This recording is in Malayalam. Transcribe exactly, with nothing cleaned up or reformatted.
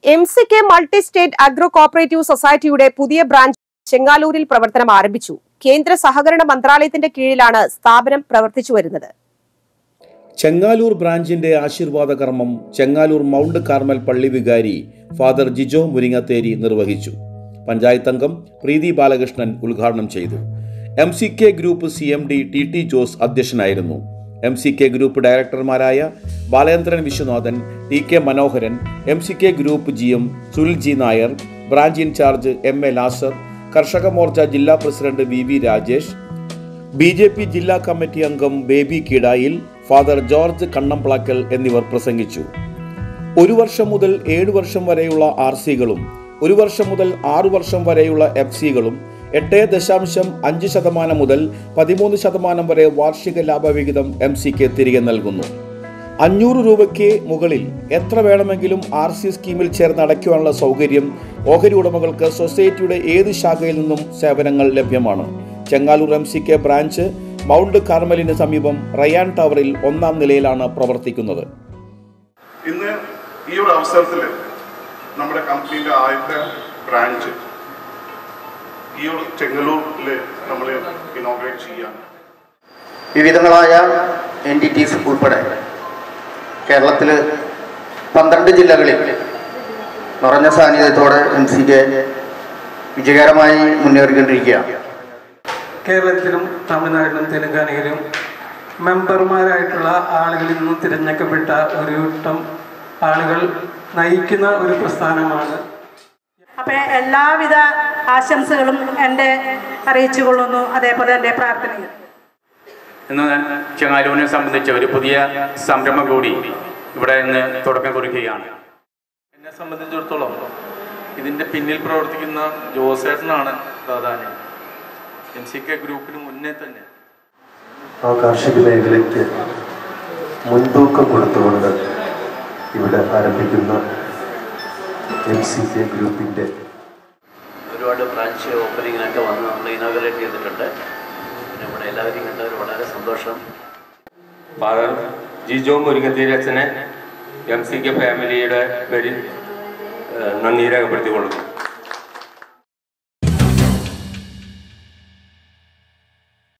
M C K multi state agro cooperative സൊസൈറ്റിയുടെ പുതിയ ബ്രാഞ്ച് ചെങ്ങാലൂരിൽ പ്രവർത്തനം ആരംഭിച്ചു. കേന്ദ്ര സഹകരണ മന്ത്രാലയത്തിന്റെ കീഴിലാണ് സ്ഥാപനം പ്രവർത്തിച്ചു വരുന്നത്. ചെങ്ങാലൂർ ബ്രാഞ്ചിന്റെ ആശീർവാദ കർമ്മം ചെങ്ങാലൂർ മൗണ്ട് കാർമൽ പള്ളി വികാരി ഫാദർ ജിജോ മുരിങ്ങത്തേരി നിർവഹിച്ചു. പഞ്ചായത്ത് അംഗം പ്രീതി ബാലകൃഷ്ണൻ ഉദ്ഘാടനം ചെയ്തു. M C K group C M D T T Jose അധ്യക്ഷനായിരുന്നു. എം സി കെ ഗ്രൂപ്പ് ഡയറക്ടർമാരായ Balendran Viswanathan, T K Manoharan, M C K group G M Sunil G Nair, branch incharge M A Lazar, Karshaka Morcha ജില്ലാ president V V Rajesh, B J P ജില്ലാ കമ്മിറ്റി അംഗം ബേബി കീടായിൽ, ഫാദർ ജോർജ് കണ്ണംപ്ലാക്കൽ എന്നിവർ പ്രസംഗിച്ചു. ഒരു വർഷം മുതൽ ഏഴ് വർഷം വരെയുള്ള ആർ സികളും ഒരു വർഷം മുതൽ ആറു വർഷം വരെയുള്ള എഫ് സികളും എട്ട് ദശാംശം അഞ്ച് ശതമാനം മുതൽ പതിമൂന്ന് ശതമാനം വരെ വാർഷിക ലാഭവിഹിതം എം സിക്ക് തിരികെ നൽകുന്നു. അഞ്ഞൂറ് രൂപയ്ക്ക് മുകളിൽ എത്ര വേണമെങ്കിലും ആർ സി സ്കീമിൽ ചേർന്ന് അടയ്ക്കുവാനുള്ള സൗകര്യം ഓഹരി ഉടമകൾക്ക് സൊസൈറ്റിയുടെ ഏത് ശാഖയിൽ നിന്നും സേവനങ്ങൾ ലഭ്യമാണ്. Chengaloor M C K branch mount കാർമലിന് സമീപം റയാൻ ടവറിൽ ഒന്നാം നിലയിലാണ് പ്രവർത്തിക്കുന്നത്. ഇന്ന് ഈ ഒരു അവസരത്തിൽ നമ്മുടെ കമ്പനിയുടെ ആദ്യത്തെ ബ്രാഞ്ച് ഈ ഒരു ചെങ്ങലൂരിൽ നമ്മൾ ഇനോഗ്രേറ്റ് ചെയ്യാൻ വിവിധങ്ങളായ എൻറ്റിറ്റീസ് ഉൾപ്പെടെ കേരളത്തിൽ പന്ത്രണ്ട് ജില്ലകളിൽ നിറഞ്ഞ സാന്നിധ്യത്തോടെ എം സി കെ വിജയകരമായി മുന്നേറിക്കൊണ്ടിരിക്കുകയാണ്. കേരളത്തിലും തമിഴ്നാട്ടിലും തെലങ്കാനയിലും മെമ്പർമാരായിട്ടുള്ള ആളുകളിൽ നിന്നും തിരഞ്ഞെടുക്കപ്പെട്ട ഒരു കൂട്ടം ആളുകൾ നയിക്കുന്ന ഒരു പ്രസ്ഥാനമാണ്. അപ്പോൾ എല്ലാവിധ ആശംസകളും എൻ്റെ അറിയിച്ചു കൊള്ളുന്നു. അതേപോലെ എൻ്റെ പ്രാർത്ഥനയും. ഇന്ന് ചെങ്ങാലൂരിനെ സംബന്ധിച്ച് ഒരു പുതിയ സംരംഭം കൂടി ഇവിടെ ഇന്ന് തുടക്കം കുറിക്കുകയാണ്. എന്നെ സംബന്ധിച്ചിടത്തോളം ഇതിൻ്റെ പിന്നിൽ പ്രവർത്തിക്കുന്ന ജോസേട്ടനാണ് പ്രാധാന്യം. എം സി കെ ഗ്രൂപ്പിന് മുന്നേ തന്നെ ആ കാർഷിക മേഖലയ്ക്ക് മുൻതൂക്കം കൊടുത്തുകൊണ്ട് ഇവിടെ ആരംഭിക്കുന്ന എം സി കെ ഗ്രൂപ്പിൻ്റെ ഒരുപാട് ബ്രാഞ്ച് ഓപ്പണിങ്ങിനൊക്കെ വന്ന് നമ്മൾ ഇനോഗ്രേറ്റ് ചെയ്തിട്ടുണ്ട്. പിന്നെ ഇവിടെ എല്ലാവരെയും കണ്ടവർ വളരെ സന്തോഷം. ഫാദർ ജിജോ മുരിങ്ങത്തേരി അച്ഛനെ എം സി കെ ഫാമിലിയുടെ പേരിൽ നന്ദി രേഖപ്പെടുത്തിക്കൊള്ളുന്നു.